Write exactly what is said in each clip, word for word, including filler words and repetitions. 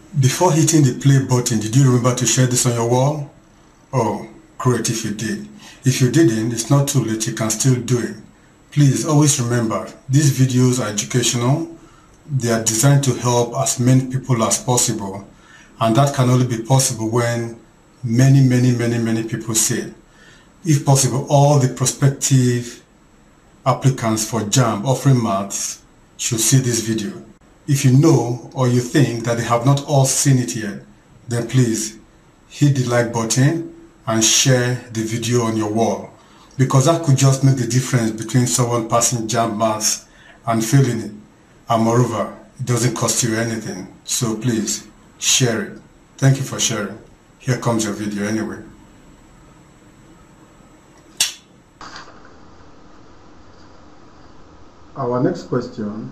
Before hitting the play button, did you remember to share this on your wall? Oh, great if you did. If you didn't, it's not too late, you can still do it. Please always remember, these videos are educational. They are designed to help as many people as possible, and that can only be possible when many, many, many, many people see it. If possible, all the prospective applicants for JAMB offering maths should see this video. If you know or you think that they have not all seen it yet, then please hit the like button and share the video on your wall, because that could just make the difference between someone passing JAMB maths and failing it. And moreover, it doesn't cost you anything, so please share it. Thank you for sharing. Here comes your video anyway. Our next question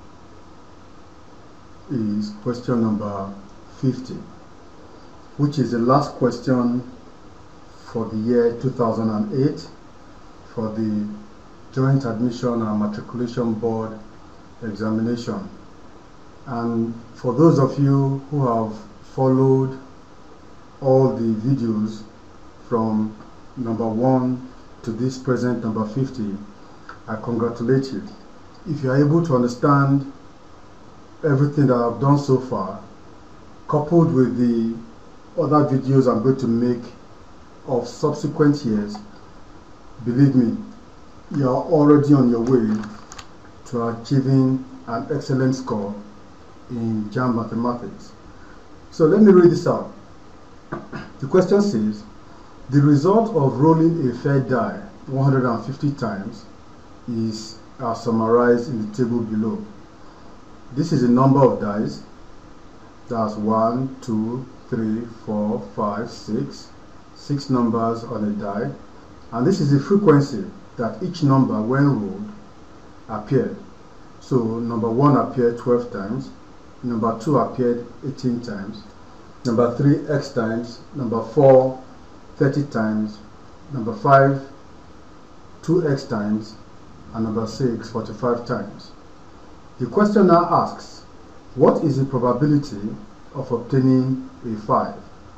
is question number fifty, which is the last question for the year two thousand eight for the Joint Admission and Matriculation Board examination. And for those of you who have followed all the videos from number one to this present number fifty, I congratulate you. If you are able to understand everything that I've done so far, coupled with the other videos I'm going to make of subsequent years, believe me, you are already on your way to achieving an excellent score in JAMB Mathematics. So let me read this out. The question says, the result of rolling a fair die one hundred fifty times is as summarized in the table below. This is the number of dice. That's one, two, three, four, five, six. Six numbers on a die. And this is the frequency that each number, when rolled, appeared. So number one appeared twelve times. Number two appeared eighteen times. Number three, X times. Number four, thirty times. Number five, two X times. And number six, forty-five times. The question now asks, what is the probability of obtaining a five?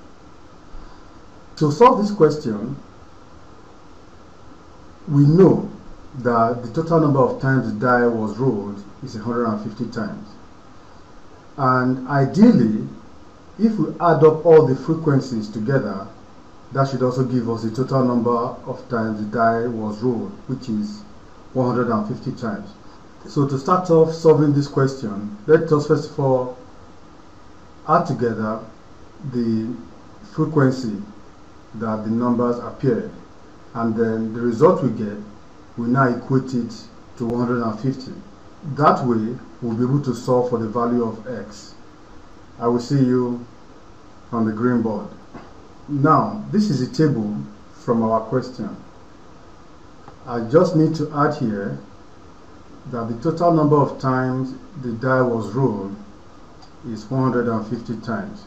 To solve this question, we know that the total number of times the die was rolled is one hundred fifty times. And ideally, if we add up all the frequencies together, that should also give us the total number of times the die was rolled, which is one hundred fifty times. So to start off solving this question, let us first of all add together the frequency that the numbers appeared, and then the result we get, we now equate it to one hundred fifty. That way we'll be able to solve for the value of X. I will see you on the green board. Now this is a table from our question. I just need to add here that the total number of times the die was rolled is one hundred fifty times.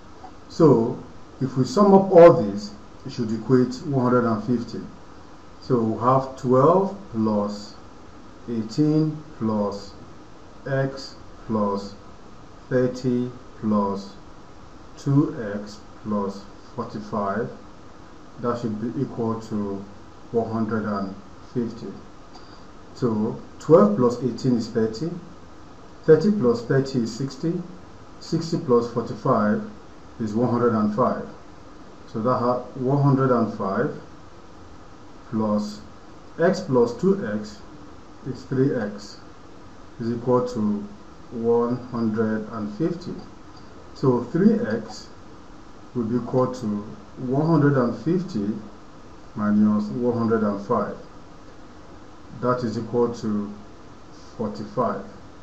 So if we sum up all this, it should equate one hundred fifty. So we have twelve plus eighteen plus X plus thirty plus two X plus forty-five. That should be equal to one hundred fifty. So twelve plus eighteen is thirty, thirty plus thirty is sixty, sixty plus forty-five is one hundred five. So that one hundred five plus X plus two X is three X is equal to one hundred fifty. So three X will be equal to one hundred fifty minus one hundred five. That is equal to forty-five.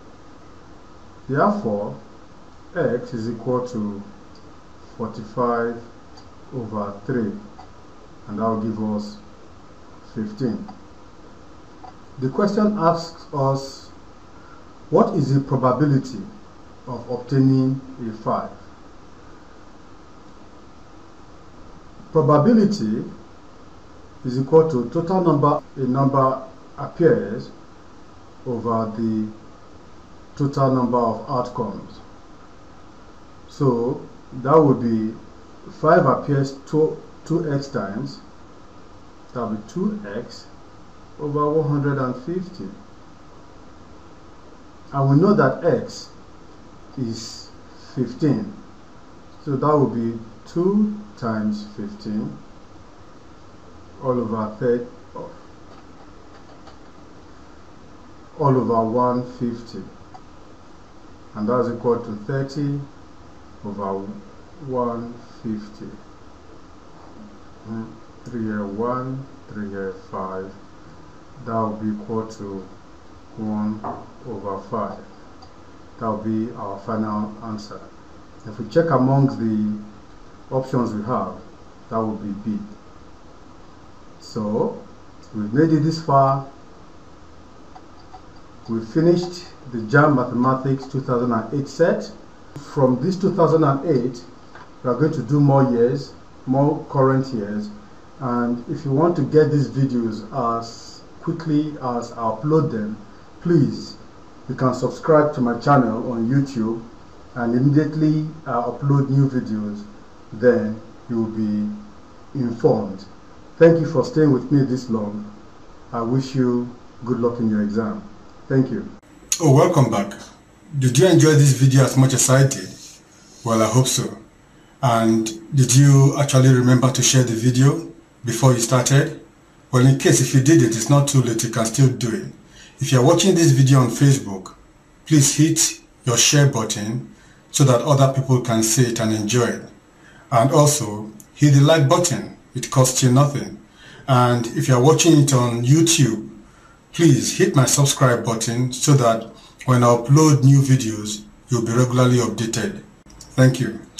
Therefore, X is equal to forty-five over three, and that will give us fifteen. The question asks us, what is the probability of obtaining a five? Probability is equal to total number a number appears over the total number of outcomes. So that would be five appears two, two x times. That will be two x over one hundred fifty. And we know that x is fifteen. So that will be two times fifteen all over thirty, all over one hundred fifty. And that's equal to thirty over one hundred fifty. three here one, three here five. That will be equal to one over five. That will be our final answer. If we check amongst the options we have, that would be B. So we've made it this far. We finished the JAMB Mathematics two thousand eight set. From this two thousand eight, we are going to do more years, more current years. And if you want to get these videos as quickly as I upload them, please, you can subscribe to my channel on YouTube, and immediately I upload new videos, then you will be informed. Thank you for staying with me this long. I wish you good luck in your exam. Thank you. Oh, welcome back. Did you enjoy this video as much as I did? Well, I hope so. And did you actually remember to share the video before you started? Well, in case if you did it, it's not too late, you can still do it. If you're watching this video on Facebook, please hit your share button so that other people can see it and enjoy it. And also, hit the like button. It costs you nothing. And if you're watching it on YouTube, please hit my subscribe button so that when I upload new videos, you'll be regularly updated. Thank you.